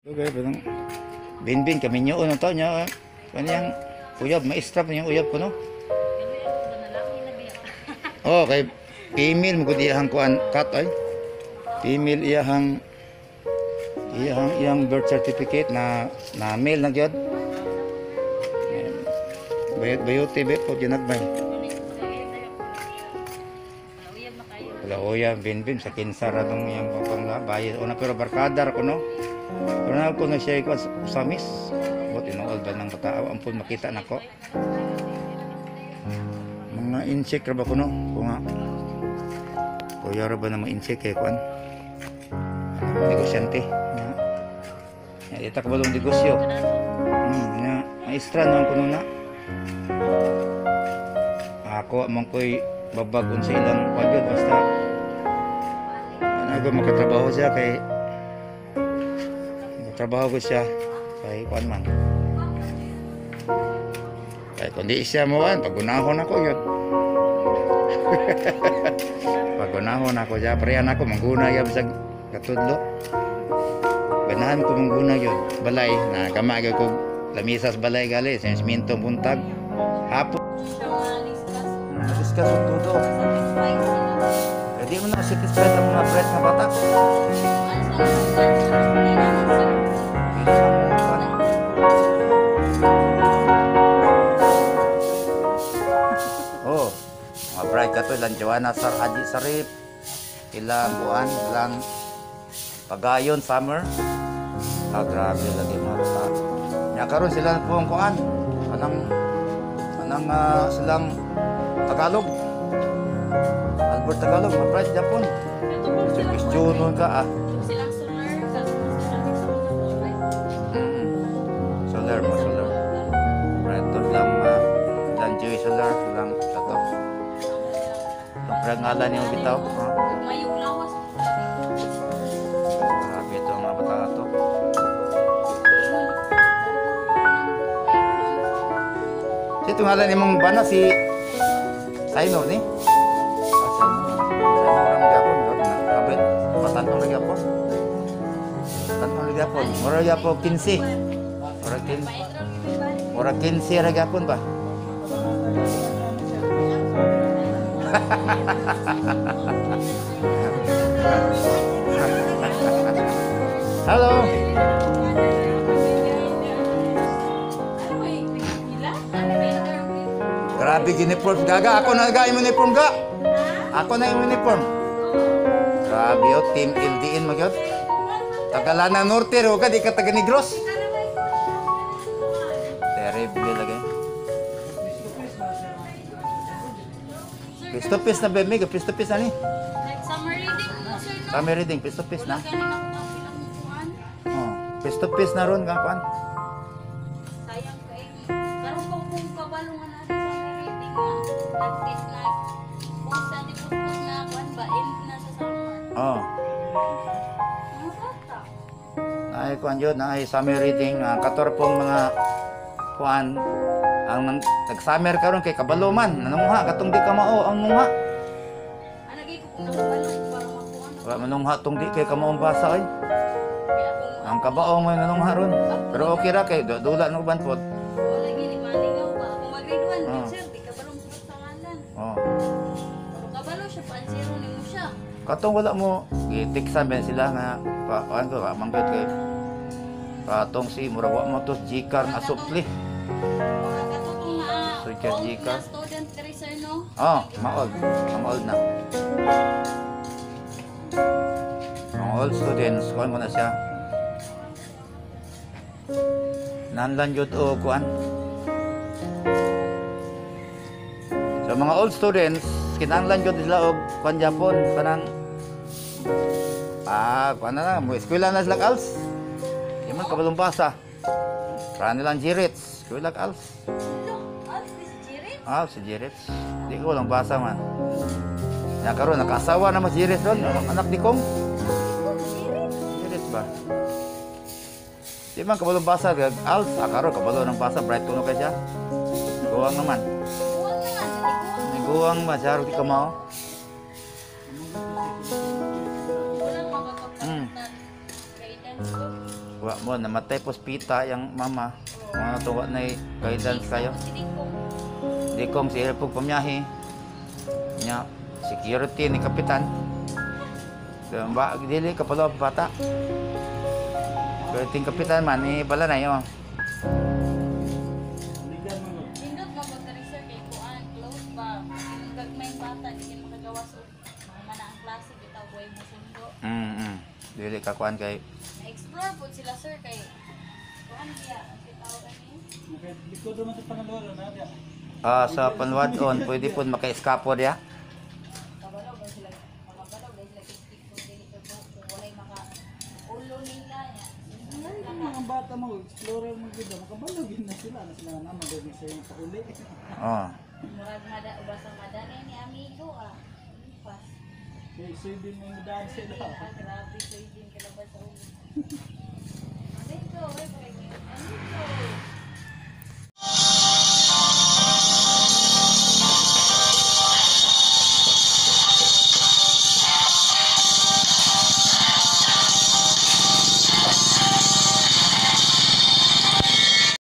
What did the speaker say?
Okay, parang binbin kami nyo ano to nya kanyang uyab ma-strap yung uyab ko no. Oh, kay female mo gud iyang kuan cut ay. Female iyang birth certificate na male na gyud. Bayote be po ginagbay. Wala uyab binbin sa kinsara tong iyang panglabayad una pero barkadar ko no. Pero na ako na siya ko usamis. What inuod ba ng katao ampun makita nako. Mga insect ra ba kuno? Kung nga. Kuya ra ba na mga insect kay kuan? Negosyante. Ya, ita ka balong negosyo. Ya, maestra naman kuno na. Ako man koy babagon sa ilang pagod basta ano makatrabaho siya kay trabaho ko siya kay kuan man kay kundi siya mo an pagunahon ako yun. Pagunahon ako siya parehan ako mangguna yab sa katudlo ganahan ko mangguna yun balay na gamagay ko lamisas balay gali sa simintong buntag hapon discuss ug todo di mo na satisfied ang mga bread na bata. Oh, mga bride ka to ilang Joanna Sar Haji Sarip ilang buwan ilang Pagayon Summer grabe lagi mga bata nya karon sila po ang kuan anang silang Tagalog Albert Tagalog mga bride Japon question ka solar mo solar bride to lang Joy Solar lang sato sobrang ngalan yung bitaw mayong lawas grabe ito mga bata to si ito ngalan ni mong bana si Sainor ni Sainor ang gapon abel patantong lagi ako patantong lagi ako mura lagi ako 15 mura 15 lagi ako ba. Halo. Grabe uniform gaga ako na yung uniform ga. Ako na yung uniform. Grabe yo team LDN magyot. Tagalana Norte ro ka di ka taga Negros. Terrible lagi. Face to face na bebe, face to face na ni. summer reading mo sir no Summer reading, face to face na. ganin ako ng pinagmukuan Oh, face to face na ron kan. sayang kay karon ko kung kabalungan natin summer reading na nagtit na kung sa di pupos na kuan ba end na sa summer Oh, mga bata ay kuan jud na ay summer reading 14 pong mga kuan ang nag-summer karon kay kabalo man nanungha katong di ka mao ang nungha. anagay ko kung nakabalon para makuan Wala manungha tong di kay kamo ang basa ay. kaya kung Ang kabaong may nanungha ron. Pero okay ra kay dula no ban pod. wala gini malingaw ba kung mag-grade 1 Ah. sir di ka balong sa pangalan Oh. pero kabalo siya pa zero nimo siya Katong wala mo gitiksan ben sila nga ano ko mangyod kay katong si murag wa mo to Gcar na supli. mga katutong na So, kaya old di ka? na student diri sir no Oh, maol. Ang old na. Ang old students kuan mo na siya. Nanlan jud o kuan. So mga old students kinahanglan jud sila og kuan Japon kanang kuan na mo eskwela na sila als. Di man kabalong basa. Para nilang jirits, eskwela als. Si Jirits. Di ko lang basa man. Ya karon nakasawa na mas Jirits ron, anak ni Kong. Jirits ba? Di man kabalong basa kag als, karon kabalo ng basa bright kuno kay siya. Guwang naman. Guwang ba siya ro di ka mao? Wa mo namatay po hospital yang mama. Mga tuwa na guidance kayo. Si Dikong. Di kong si po pamyahe. Nya security ni kapitan. So, ba dili kapalo bata. Kaya ting kapitan man ni bala na yo. Nindot nga pagka-research kay Kuan, close ba? Yung gagmayng bata, di kayo makagawas o mga na ang klase, bitaw buhay mo sundo. Dili ka kuan kay Na-explore po sila sir kay Kuan siya, ang bitaw kani. Likod naman sa pangalawa na dia. sa panwadon pwede po maka-escapo dia. Kabalaw ba sila, makabalaw ba sila kistik kung dili ko kung walay maka-ulo nila niya. Ay, yung mga bata mo, explorer mo gid, makabalogin na sila naman dahil sa yung pauli. Oh. Murag ubasang madani ni amigo ah. Pas. Kaya soybean mo yung daan sila. Grabe, so yun kalabas sa ulo.